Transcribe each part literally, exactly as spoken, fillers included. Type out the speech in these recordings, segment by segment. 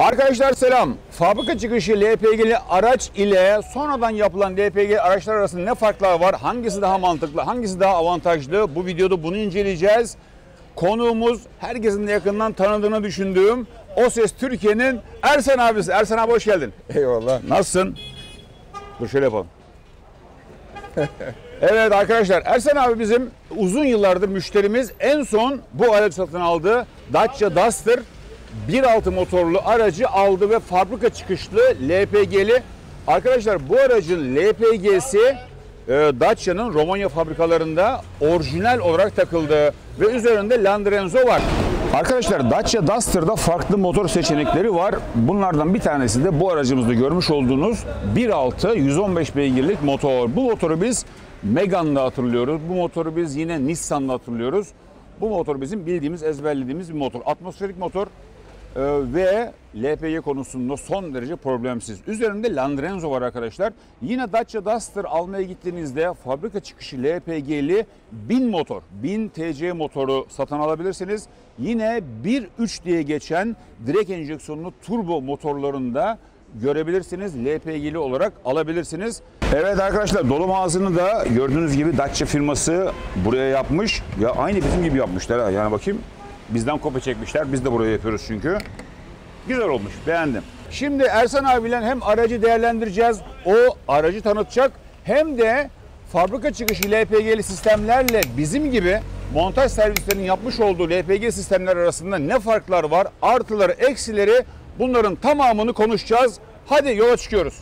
Arkadaşlar selam. Fabrika çıkışı L P G'li araç ile sonradan yapılan L P G araçlar arasında ne farklar var? Hangisi daha mantıklı, hangisi daha avantajlı? Bu videoda bunu inceleyeceğiz. Konuğumuz herkesin de yakından tanıdığını düşündüğüm O Ses Türkiye'nin Ersan abisi. Ersan abi hoş geldin. Eyvallah. Nasılsın? Dur şöyle yapalım. Evet arkadaşlar, Ersan abi bizim uzun yıllardır müşterimiz. En son bu aracı satın aldı. Dacia Duster bir nokta altı motorlu aracı aldı ve fabrika çıkışlı L P G'li. Arkadaşlar bu aracın L P G'si e, Dacia'nın Romanya fabrikalarında orijinal olarak takıldı ve üzerinde Landrenzo var. Arkadaşlar Dacia Duster'da farklı motor seçenekleri var. Bunlardan bir tanesi de bu aracımızda görmüş olduğunuz bir nokta altı yüz on beş beygirlik motor. Bu motoru biz Megane'da hatırlıyoruz. Bu motoru biz yine Nissan'da hatırlıyoruz. Bu motor bizim bildiğimiz, ezberlediğimiz bir motor. Atmosferik motor. Ee, ve L P G konusunda son derece problemsiz. Üzerinde Landrenzo var arkadaşlar. Yine Dacia Duster almaya gittiğinizde fabrika çıkışı L P G'li bin motor, bin T C motoru satın alabilirsiniz. Yine bir nokta üç diye geçen direkt enjeksiyonlu turbo motorlarında görebilirsiniz. L P G'li olarak alabilirsiniz. Evet arkadaşlar, dolum ağzını da gördüğünüz gibi Dacia firması buraya yapmış. Ya aynı bizim gibi yapmışlar ha. Yani bakayım. Bizden kopya çekmişler. Biz de buraya yapıyoruz çünkü. Güzel olmuş. Beğendim. Şimdi Ersan abiyle hem aracı değerlendireceğiz. O aracı tanıtacak. Hem de fabrika çıkışı L P G'li sistemlerle bizim gibi montaj servislerinin yapmış olduğu L P G sistemler arasında ne farklar var? Artıları, eksileri, bunların tamamını konuşacağız. Hadi yola çıkıyoruz.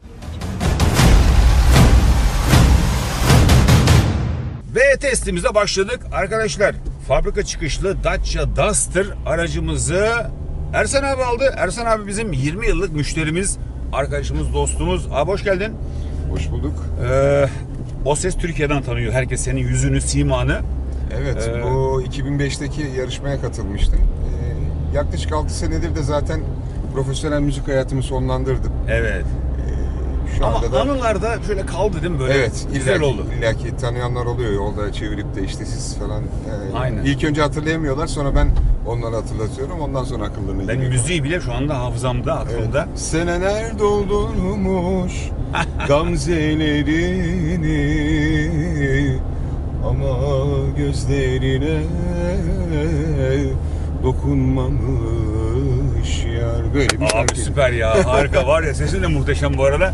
Ve testimize başladık. Arkadaşlar fabrika çıkışlı Dacia Duster aracımızı Ersan abi aldı. Ersan abi bizim yirmi yıllık müşterimiz, arkadaşımız, dostumuz. Abi hoş geldin. Hoş bulduk. Ee, O Ses Türkiye'den tanıyor herkes senin yüzünü, simanı. Evet, ee, bu iki bin beşteki yarışmaya katılmıştım. Ee, yaklaşık altı senedir de zaten profesyonel müzik hayatımı sonlandırdım. Evet. Şu Ama anda da anılarda şöyle kaldı değil mi böyle? evet, Güzel illaki, oldu. illaki tanıyanlar oluyor yolda çevirip de işte siz falan. E, Aynen. İlk önce hatırlayamıyorlar, sonra ben onları hatırlatıyorum. Ondan sonra akıllarına Ben geliyor. müziği bile şu anda hafızamda, aklımda. Evet. Seneler doldurmuş gamzelerini ama gözlerine dokunmamış yar. Böyle bir şarkı. Abi süper ya, harika, var ya, sesin de muhteşem bu arada.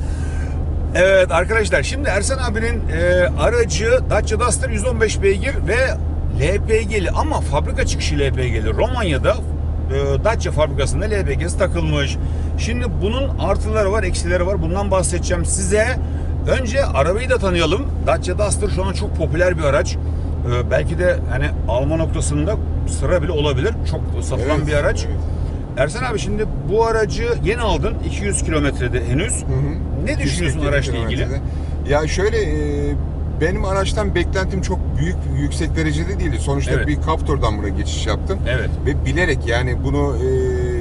Evet arkadaşlar, şimdi Ersan abinin e, aracı Dacia Duster yüz on beş beygir ve L P G'li ama fabrika çıkışı L P G'li. Romanya'da e, Dacia fabrikasında L P G'si takılmış. Şimdi bunun artıları var, eksileri var. Bundan bahsedeceğim size. Önce arabayı da tanıyalım. Dacia Duster şu an çok popüler bir araç. E, belki de hani alma noktasında sıra bile olabilir. Çok satılan Evet, bir araç. evet. Ersan abi, şimdi bu aracı yeni aldın, iki yüz kilometrede henüz. Hı hı. Ne düşünüyorsun araçla ilgili? Ya şöyle, e, benim araçtan beklentim çok büyük, yüksek derecede değildi. Sonuçta Evet. bir Captur'dan buraya geçiş yaptım. Evet. Ve bilerek, yani bunu e,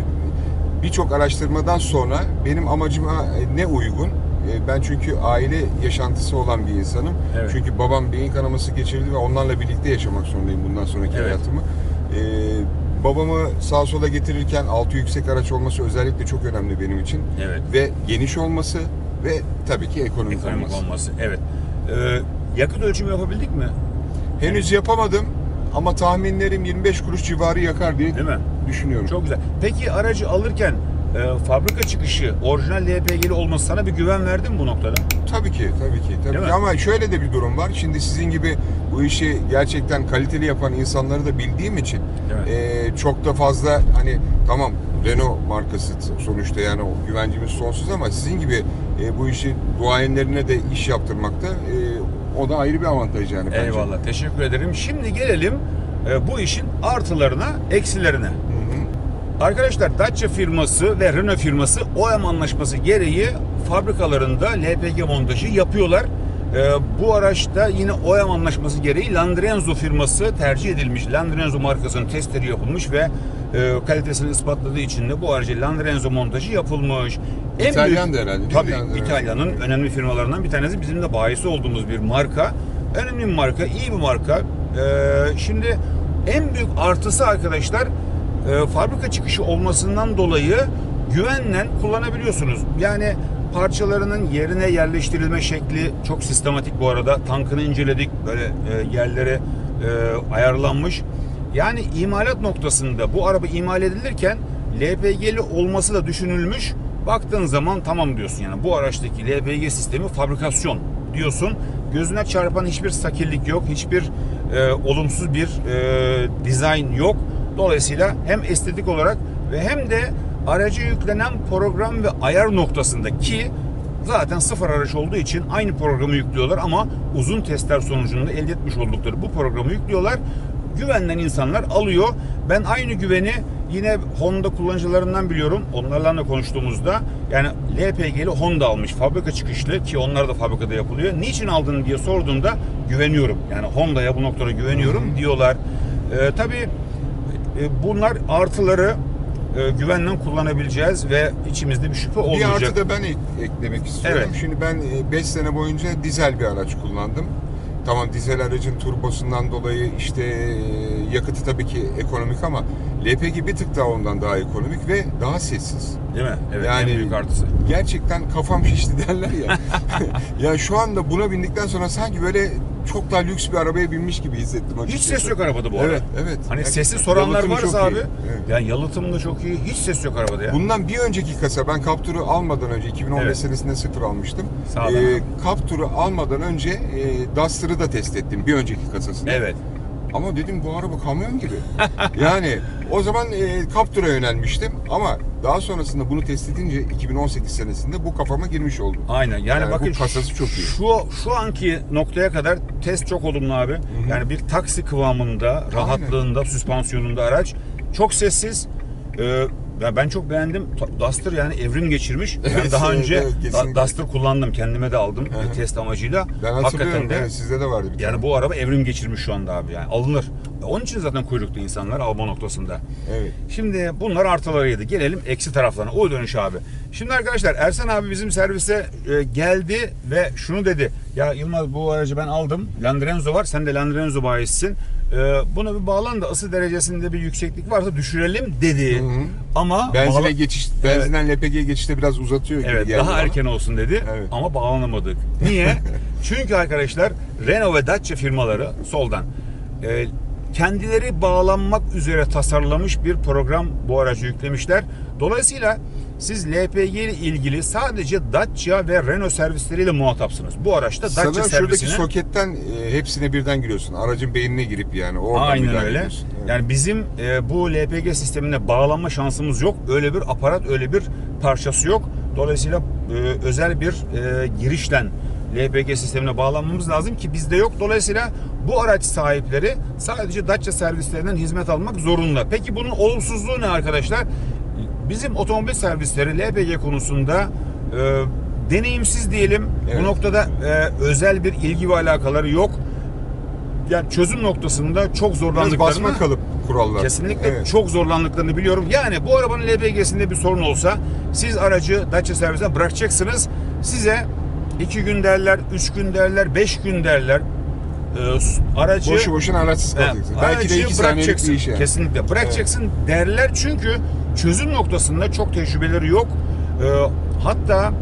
birçok araştırmadan sonra benim amacıma ne uygun? E, ben çünkü aile yaşantısı olan bir insanım. Evet. Çünkü babam beyin kanaması geçirdi ve onlarla birlikte yaşamak zorundayım bundan sonraki Evet. hayatımı. E, Babamı sağa sola getirirken altı yüksek araç olması özellikle çok önemli benim için. Evet. Ve geniş olması ve tabii ki ekonomik, Ekonomik olması. olması. Evet. Ee, yakıt ölçümü yapabildik mi? Henüz yapamadım ama tahminlerim yirmi beş kuruş civarı yakar diye Değil mi? düşünüyorum. Çok güzel. Peki aracı alırken e, fabrika çıkışı orijinal L P G'li olması sana bir güven verdi mi bu noktada? Tabii ki, tabii ki. Tabii Değil ki. mi? Ama şöyle de bir durum var. Şimdi sizin gibi bu işi gerçekten kaliteli yapan insanları da bildiğim için e, çok da fazla, hani tamam Renault markası sonuçta, yani o güvencimiz sonsuz, ama sizin gibi e, bu işi duayenlerine de iş yaptırmakta e, o da ayrı bir avantaj yani bence. Eyvallah, teşekkür ederim. Şimdi gelelim e, bu işin artılarına, eksilerine. Hı hı. Arkadaşlar Dacia firması ve Renault firması O E M anlaşması gereği fabrikalarında L P G montajı yapıyorlar. Ee, bu araçta yine O E M anlaşması gereği Landrenzo firması tercih edilmiş. Landrenzo markasının testleri yapılmış ve e, kalitesini ispatladığı için de bu aracı Landrenzo montajı yapılmış. İtalyan da herhalde değil mi? Tabii Landrenzo. İtalya'nın önemli firmalarından bir tanesi. Bizim de bahisi olduğumuz bir marka. Önemli bir marka, iyi bir marka. Ee, şimdi en büyük artısı arkadaşlar, e, fabrika çıkışı olmasından dolayı güvenle kullanabiliyorsunuz. Yani parçalarının yerine yerleştirilme şekli çok sistematik bu arada. Tankını inceledik. Böyle e, yerlere e, ayarlanmış. Yani imalat noktasında bu araba imal edilirken L P G'li olması da düşünülmüş. Baktığın zaman tamam diyorsun yani bu araçtaki L P G sistemi fabrikasyon diyorsun. Gözüne çarpan hiçbir sakillik yok. Hiçbir e, olumsuz bir e, dizayn yok. Dolayısıyla hem estetik olarak ve hem de araca yüklenen program ve ayar noktasında ki zaten sıfır araç olduğu için aynı programı yüklüyorlar ama uzun testler sonucunda elde etmiş oldukları bu programı yüklüyorlar. Güvenden insanlar alıyor. Ben aynı güveni yine Honda kullanıcılarından biliyorum. Onlarla da konuştuğumuzda yani L P G'li Honda almış. Fabrika çıkışlı ki onlar da fabrikada yapılıyor. Niçin aldın diye sorduğumda güveniyorum. Yani Honda'ya bu noktada güveniyorum diyorlar. Ee, tabii e, bunlar artıları e, güvenle kullanabileceğiz ve içimizde bir şüphe olmayacak. Bir artı da ben ek- eklemek istiyorum. Evet. Şimdi ben beş sene boyunca dizel bir araç kullandım. Tamam dizel aracın turbosundan dolayı işte yakıtı tabii ki ekonomik ama L P G bir tık daha ondan daha ekonomik ve daha sessiz. Değil mi? Evet, yani en büyük artısı. Gerçekten kafam şişti derler ya. Ya şu anda buna bindikten sonra sanki böyle çok daha lüks bir arabaya binmiş gibi hissettim açıkçası. Hiç ses yok arabada bu arada. Evet, evet. Hani Gerçekten. sesi soranlar Yalıtımı varsa çok abi. iyi. Evet. Yani yalıtım da çok iyi. Hiç ses yok arabada ya. Bundan bir önceki kasa ben Captur'u almadan önce iki bin on beş Evet. senesinde sıfır almıştım. Sağ olun. Ee, Captur'u almadan önce e, Duster'ı da test ettim bir önceki kasasında. Evet. Ama dedim bu araba kamyon gibi. Yani o zaman e, Captur'a yönelmiştim ama daha sonrasında bunu test edince iki bin on sekiz senesinde bu kafama girmiş oldu. Aynen. Yani, Yani bakın bu kasası çok iyi. Şu şu anki noktaya kadar test çok olumlu abi. Hı-hı. Yani bir taksi kıvamında, rahatlığında, süspansiyonunda araç. Çok sessiz. Ee, ya ben çok beğendim. Duster yani evrim geçirmiş. Ben Evet, daha evet, önce evet, kesinlikle. Duster kullandım. Kendime de aldım Hı-hı. test amacıyla. Ben hatırlıyorum. Hakikaten de Evet, sizde de vardı bir tane. yani bu araba evrim geçirmiş şu anda abi yani alınır. Onun için zaten kuyrukta insanlar alma noktasında. Evet. Şimdi bunlar artılarıydı. Gelelim eksi taraflarına. O dönüş abi. Şimdi arkadaşlar Ersan abi bizim servise e, geldi ve şunu dedi. Ya Yılmaz bu aracı ben aldım. Landrenzo var. Sen de Landrenzo bayisisin. E, buna bir bağlan da ısı derecesinde bir yükseklik varsa düşürelim dedi. Hı hı. Ama Benzine bağla- geçiş, benzinden L P G'ye geçişte biraz uzatıyor gibi Evet, geldi daha bana. erken olsun dedi Evet. ama bağlanamadık. Niye? Çünkü arkadaşlar Renault ve Dacia firmaları soldan e, kendileri bağlanmak üzere tasarlamış bir program bu aracı yüklemişler. Dolayısıyla siz L P G ile ilgili sadece Dacia ve Renault servisleriyle muhatapsınız. Bu araçta Dacia Sanırım şuradaki servisine... soketten e, hepsine birden giriyorsun. Aracın beynine girip yani oradan Aynen müdahale öyle. ediyorsun. Evet. Yani bizim e, bu L P G sistemine bağlanma şansımız yok. Öyle bir aparat, öyle bir parçası yok. Dolayısıyla e, özel bir e, girişten L P G sistemine bağlanmamız lazım ki bizde yok. Dolayısıyla bu araç sahipleri sadece Dacia servislerinden hizmet almak zorunda. Peki bunun olumsuzluğu ne arkadaşlar? Bizim otomobil servisleri L P G konusunda e, deneyimsiz diyelim. Evet. Bu noktada e, özel bir ilgi ve alakaları yok. Yani çözüm noktasında çok Biraz zorlandıklarını basma kalıp kurallar. kesinlikle Evet. çok zorlandıklarını biliyorum. Yani bu arabanın L P G'sinde bir sorun olsa siz aracı Dacia servisine bırakacaksınız. Size iki gün derler, üç gün derler, beş gün derler. Ee, aracı Boşu boşuna araçsız e, kalacaksın. Belki de aracı iki saniyelik bir bırakacaksın. iş yani. Kesinlikle bırakacaksın derler çünkü çözüm noktasında çok tecrübeleri yok. Ee, hatta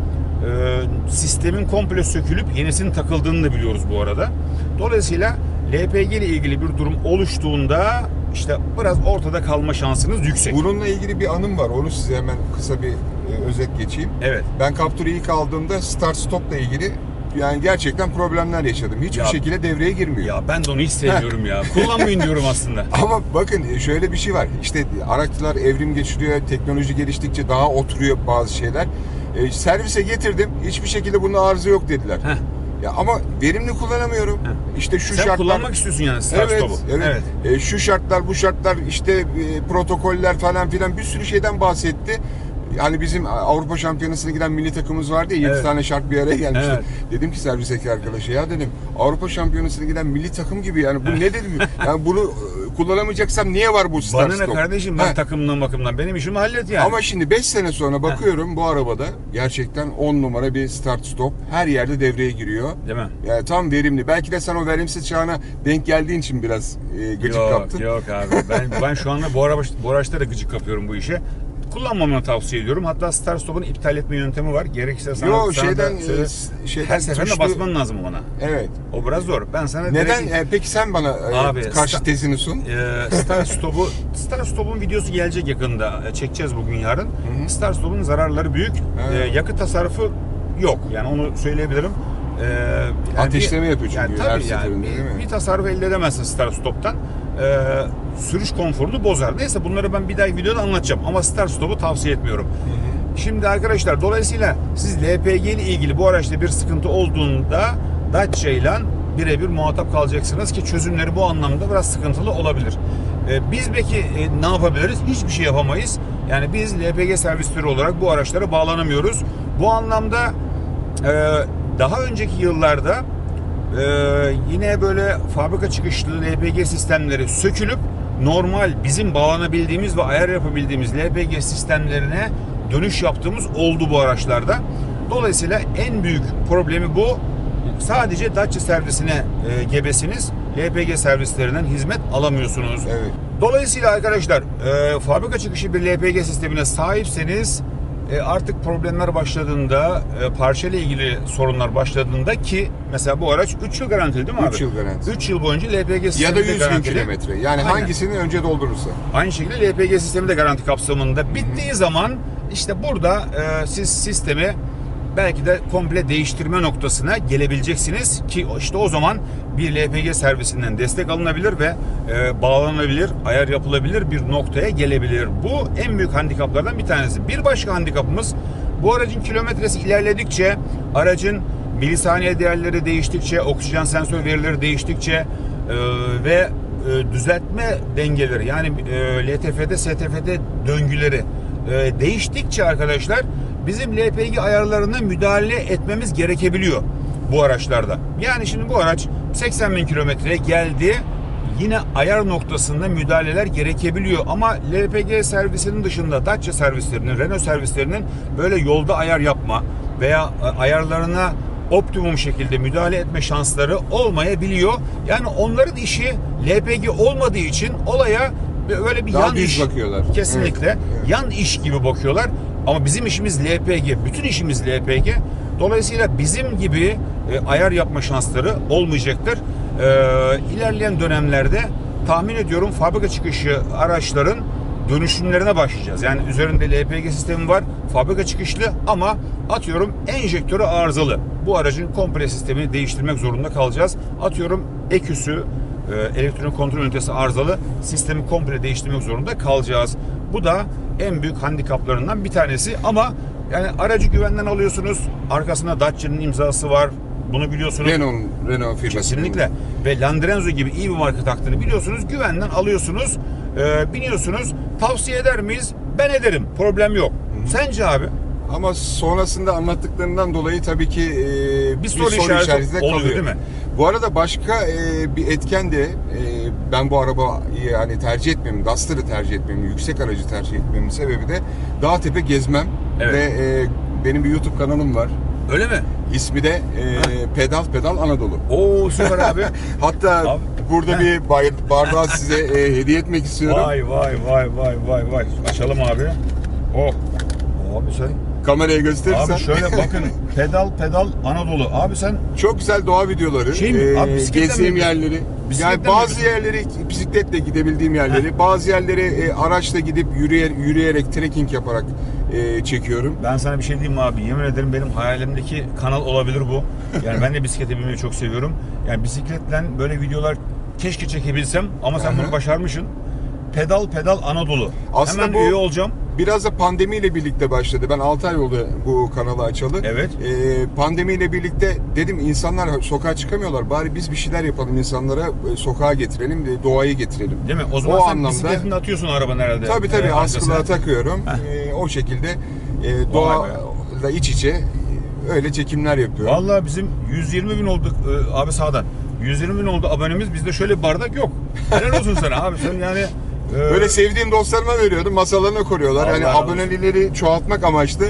e, sistemin komple sökülüp yenisinin takıldığını da biliyoruz bu arada. Dolayısıyla L P G ile ilgili bir durum oluştuğunda işte biraz ortada kalma şansınız yüksek. Bununla ilgili bir anım var. Onu size hemen kısa bir e, özet geçeyim. Evet. Ben Captur'u ilk aldığımda start stop'la ilgili yani gerçekten problemler yaşadım. Hiçbir Ya- şekilde devreye girmiyor. Ya ben de onu hiç sevmiyorum ya. Kullanmayın diyorum aslında. Ama bakın şöyle bir şey var. İşte araçlar evrim geçiriyor, teknoloji geliştikçe daha oturuyor bazı şeyler. E, servise getirdim. Hiçbir şekilde bunun arıza yok dediler. Heh. Ya ama verimli kullanamıyorum. Heh. İşte şu Sen şartlar. kullanmak istiyorsun yani start Evet, stop'u. evet. E, şu şartlar, bu şartlar, işte e, protokoller falan filan bir sürü şeyden bahsetti. Hani bizim Avrupa Şampiyonası'na giden milli takımımız vardı ya, yedi Evet. tane şart bir araya gelmişti. Evet. Dedim ki servisteki arkadaşa, ya dedim Avrupa Şampiyonası'na giden milli takım gibi yani bu ne dedim? Yani bunu e, kullanamayacaksam niye var bu start Bana ne stop? kardeşim ben Heh. takımdan bakımdan benim işimi hallet yani. Ama şimdi beş sene sonra bakıyorum bu arabada gerçekten on numara bir start stop. Her yerde devreye giriyor. Değil mi? Yani tam verimli. Belki de sen o verimsiz çağına denk geldiğin için biraz e, gıcık yok, kaptın. Yok abi. Ben ben şu anda bu, araba, bu araçta da gıcık kapıyorum bu işe. kullanmamanı tavsiye ediyorum. Hatta start stop'un iptal etme yöntemi var. Gerekirse sana, Yo, sana şeyden, da söyle. e, şeyden Her seferinde tuşlu- basman lazım ona. Evet. O biraz zor. Ben sana Neden? direkt- E, peki sen bana e, Abi, karşı sta- tezini sun. Ee, Start Stop'u Start Stop'un videosu gelecek yakında. Ee, Çekeceğiz bugün yarın. hı. Start Stop'un zararları büyük. Ee, yakıt tasarrufu yok. Yani onu söyleyebilirim. Ee, yani Ateşleme bir- yapıyor çünkü yani her tabii seferinde, yani, değil mi? bir, bir tasarruf elde edemezsin Start Stop'tan. Ee, sürüş konforunu bozar. Neyse bunları ben bir dahaki videoda anlatacağım. Ama Start Stop'u tavsiye etmiyorum. Şimdi arkadaşlar dolayısıyla siz L P G ile ilgili bu araçta bir sıkıntı olduğunda Dacia ile birebir muhatap kalacaksınız ki çözümleri bu anlamda biraz sıkıntılı olabilir. Ee, biz peki e, ne yapabiliriz? Hiçbir şey yapamayız. Yani biz L P G servisleri olarak bu araçlara bağlanamıyoruz. Bu anlamda e, daha önceki yıllarda e, yine böyle fabrika çıkışlı L P G sistemleri sökülüp normal bizim bağlanabildiğimiz ve ayar yapabildiğimiz L P G sistemlerine dönüş yaptığımız oldu bu araçlarda. Dolayısıyla en büyük problemi bu. Sadece Dacia servisine e, gebesiniz. L P G servislerinden hizmet alamıyorsunuz. Evet. Dolayısıyla arkadaşlar e, fabrika çıkışı bir L P G sistemine sahipseniz e, artık problemler başladığında, e, parça ile ilgili sorunlar başladığında ki mesela bu araç üç yıl garantili değil mi abi? üç yıl garanti. üç yıl boyunca L P G sistemi Ya da de yüz bin garantili. kilometre. Yani Aynen. hangisini önce doldurursa. Aynı şekilde L P G sistemi de garanti kapsamında. Bittiği zaman işte burada e, siz sistemi belki de komple değiştirme noktasına gelebileceksiniz ki işte o zaman bir L P G servisinden destek alınabilir ve e, bağlanabilir, ayar yapılabilir bir noktaya gelebilir. Bu en büyük handikaplardan bir tanesi. Bir başka handikapımız bu aracın kilometresi ilerledikçe, aracın milisaniye değerleri değiştikçe, oksijen sensör verileri değiştikçe e, ve e, düzeltme dengeleri yani e, L T F'de, S T F'de döngüleri e, değiştikçe arkadaşlar bizim L P G ayarlarına müdahale etmemiz gerekebiliyor bu araçlarda. Yani şimdi bu araç seksen bin kilometreye geldi. Yine ayar noktasında müdahaleler gerekebiliyor. Ama L P G servisinin dışında Dacia servislerinin, Renault servislerinin böyle yolda ayar yapma veya ayarlarına optimum şekilde müdahale etme şansları olmayabiliyor. Yani onların işi L P G olmadığı için olaya böyle bir Daha yan düz iş bakıyorlar. kesinlikle Evet, evet. yan iş gibi bakıyorlar. Ama bizim işimiz L P G, bütün işimiz L P G. Dolayısıyla bizim gibi e, ayar yapma şansları olmayacaktır. E, ilerleyen dönemlerde tahmin ediyorum fabrika çıkışı araçların dönüşümlerine başlayacağız. Yani üzerinde L P G sistemi var, fabrika çıkışlı ama atıyorum enjektörü arızalı. Bu aracın komple sistemini değiştirmek zorunda kalacağız. Atıyorum E Q S'ü, e, elektronik kontrol ünitesi arızalı, sistemi komple değiştirmek zorunda kalacağız. Bu da en büyük handikaplarından bir tanesi ama yani aracı güvenden alıyorsunuz. Arkasında Dacia'nın imzası var. Bunu biliyorsunuz. Renault, Renault firması. Kesinlikle. Ve Landrenzo gibi iyi bir marka taktığını biliyorsunuz. Güvenden alıyorsunuz. E, biniyorsunuz. Tavsiye eder miyiz? Ben ederim. Problem yok. Hı-hı. Sence abi? Ama sonrasında anlattıklarından dolayı tabii ki e, bir soru, soru işareti oluyor kalıyor. Değil mi? Bu arada başka e, bir etken de e, ben bu arabayı yani tercih etmemin, Duster'ı tercih etmemin, yüksek aracı tercih etmemin sebebi de dağ tepe gezmem. Evet. Ve e, benim bir YouTube kanalım var. Öyle mi? İsmi de e, Pedal Pedal Anadolu. Oo süper abi. Hatta abi, burada heh. bir bardağı size e, hediye etmek istiyorum. Vay vay vay vay vay vay. Açalım abi. Oh. Abi sen kameraya gösterirsen. Abi şöyle bakın. Pedal Pedal Anadolu. Abi sen çok güzel doğa videoları. Şey mi? E, abi gezdiğim yerleri. Yani bazı yerleri bisikletle gidebildiğim yerleri, Heh. bazı yerleri e, araçla gidip yürüyer, yürüyerek trekking yaparak e, çekiyorum. Ben sana bir şey diyeyim mi abi? Yemin ederim benim hayalimdeki kanal olabilir bu. Yani ben de bisiklete binmeyi çok seviyorum. Yani bisikletle böyle videolar keşke çekebilsem ama sen Hı-hı. bunu başarmışsın. Pedal Pedal Anadolu. Aslında Hemen bu üye olacağım. Biraz da pandemiyle birlikte başladı. Ben altı ay oldu bu kanalı açalı. Evet. Ee, pandemiyle birlikte dedim insanlar sokağa çıkamıyorlar. Bari biz bir şeyler yapalım, insanlara sokağa getirelim, doğayı getirelim. Değil mi? O zaman o sen anlamda, bisikletini atıyorsun arabanın herhalde. Tabii tabii. Ee, askılığa takıyorum. Ee, o şekilde e, doğayla iç içe öyle çekimler yapıyorum. Vallahi bizim yüz yirmi bin olduk e, abi sağdan. yüz yirmi bin oldu abonemiz. Bizde şöyle bir bardak yok. Helal olsun sana abi. Sen yani Ee, Böyle sevdiğim dostlarıma veriyordum. Masalarına koruyorlar. Hani abonelikleri çoğaltmak amaçlı.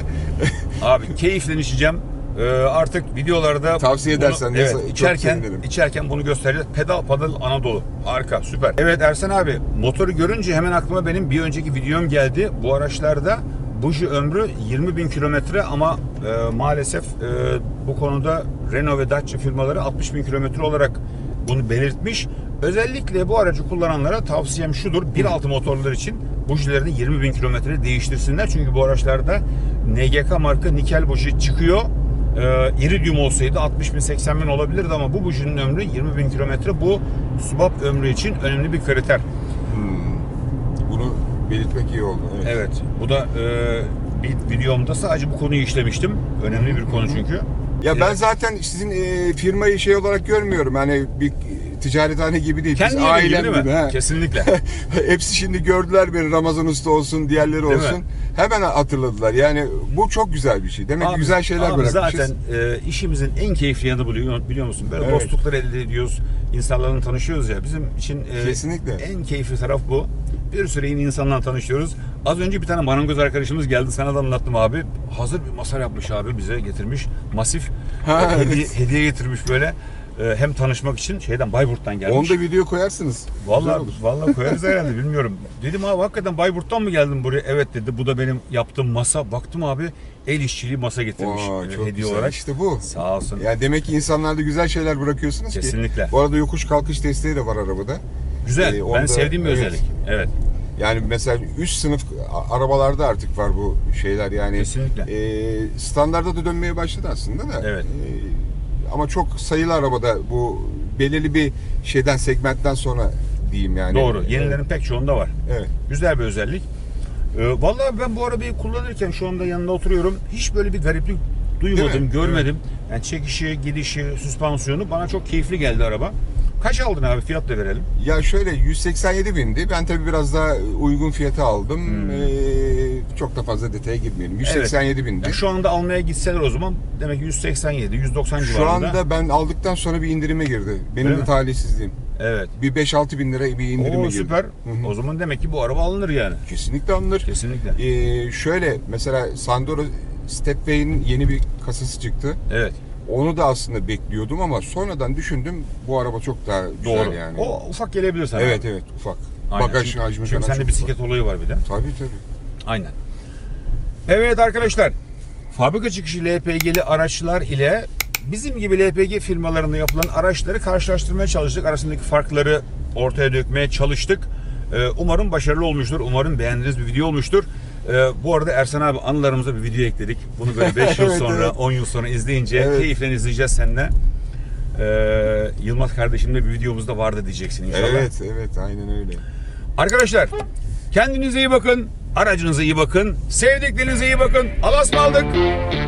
Abi keyifle içeceğim. Ee, artık videolarda tavsiye edersen bunu, evet, içerken içerken bunu göstereceğiz. Pedal Pedal Anadolu. Harika, süper. Evet Ersen abi, motoru görünce hemen aklıma benim bir önceki videom geldi. Bu araçlarda buji ömrü yirmi bin kilometre ama e, maalesef e, bu konuda Renault ve Dacia firmaları altmış bin kilometre olarak bunu belirtmiş. Özellikle bu aracı kullananlara tavsiyem şudur: bir nokta altı motorlar için bujilerini yirmi bin kilometre değiştirsinler. Çünkü bu araçlarda N G K marka nikel buji çıkıyor. Ee, iridium olsaydı altmış bin seksen bin olabilirdi ama bu bujinin ömrü yirmi bin kilometre. Bu subap ömrü için önemli bir kriter. Hmm. Bunu belirtmek iyi oldu. Evet. Evet. Bu da e, bir videomda sadece bu konuyu işlemiştim. Önemli bir konu çünkü. Ya ben zaten sizin e, firmayı şey olarak görmüyorum. Hani bir ticarethane gibi değil. Biz Kendi ailem gibi, değil gibi. mi? He. Kesinlikle. Hepsi şimdi gördüler beni, Ramazan Usta olsun, diğerleri Değil olsun. mi? Hemen hatırladılar. Yani bu çok güzel bir şey. Demek ki Abi, güzel şeyler abi bırakmışız. zaten e, işimizin en keyifli yanı biliyor, biliyor musun? Böyle Evet. dostluklar elde ediyoruz. İnsanlarla tanışıyoruz ya. Bizim için e, Kesinlikle. en keyifli taraf bu. Bir sürü yeni insanlarla tanışıyoruz. Az önce bir tane marangoz arkadaşımız geldi. Sana da anlattım abi. Hazır bir masa yapmış abi, bize getirmiş. Masif. Ha, hediye, evet. hediye getirmiş böyle. E, hem tanışmak için şeyden, Bayburt'tan gelmiş. Onu da video koyarsınız. Güzel Vallahi olur. vallahi koyarız herhalde, bilmiyorum. Dedim abi, hakikaten Bayburt'tan mı geldin buraya? Evet dedi. Bu da benim yaptığım masa. Baktım abi, el işçiliği masa getirmiş Vay, e, çok hediye güzel. olarak. İşte bu. Sağ olsun. Yani demek ki insanlarda güzel şeyler bırakıyorsunuz ki. Kesinlikle. Bu arada yokuş kalkış desteği de var arabada. Güzel. Ee, ben onda- sevdiğim bir evet. özellik. Evet. Yani mesela üst sınıf a- arabalarda artık var bu şeyler yani. Kesinlikle. E, standarda da dönmeye başladı aslında da. Evet. E, ama çok sayılı arabada bu belirli bir şeyden, segmentten sonra diyeyim yani. Doğru. Yenilerin pek çoğunda var. Evet. Güzel bir özellik. Ee, vallahi ben bu arabayı kullanırken, şu anda yanında oturuyorum, hiç böyle bir gariplik Değil duymadım, mi? görmedim. Yani çekişi, gidişi, süspansiyonu bana çok keyifli geldi araba. Kaç aldın abi? Fiyat da verelim. Ya şöyle yüz seksen yedi bindi. Ben tabii biraz daha uygun fiyata aldım. Hmm. Ee, çok da fazla detaya girmeyelim. yüz seksen yedi bindi. Yani şu anda almaya gitseler o zaman demek ki yüz seksen yedi, yüz doksan Şu civarında. anda ben aldıktan sonra bir indirime girdi. Benim Öyle de mi? talihsizliğim. Evet. Bir beş altı bin lira bir indirime Oo, girdi. süper. Hı hı. O zaman demek ki bu araba alınır yani. Kesinlikle alınır. Kesinlikle. Ee, şöyle mesela Sandero Stepway'in yeni bir kasası çıktı. Evet. Onu da aslında bekliyordum ama sonradan düşündüm, bu araba çok daha güzel Doğru. yani. O ufak gelebilir sana. Evet evet ufak. Aynen. Bagaj Çünkü- hacmi Çünkü falan sende çok bisiklet ufak. olayı var bir de. Tabii tabii. Aynen. Evet arkadaşlar, fabrika çıkışı L P G'li araçlar ile bizim gibi L P G firmalarında yapılan araçları karşılaştırmaya çalıştık. Arasındaki farkları ortaya dökmeye çalıştık. Ee, umarım başarılı olmuştur. Umarım beğendiğiniz bir video olmuştur. Ee, bu arada Ersan abi, anılarımıza bir video ekledik. Bunu böyle beş yıl Evet, sonra, evet. on yıl sonra izleyince Evet. keyifle izleyeceğiz seninle. Ee, Yılmaz kardeşimle bir videomuzda vardı diyeceksin inşallah. Evet evet aynen öyle. Arkadaşlar, kendinize iyi bakın, aracınıza iyi bakın, sevdiklerinize iyi bakın. Allah'a ısmarladık.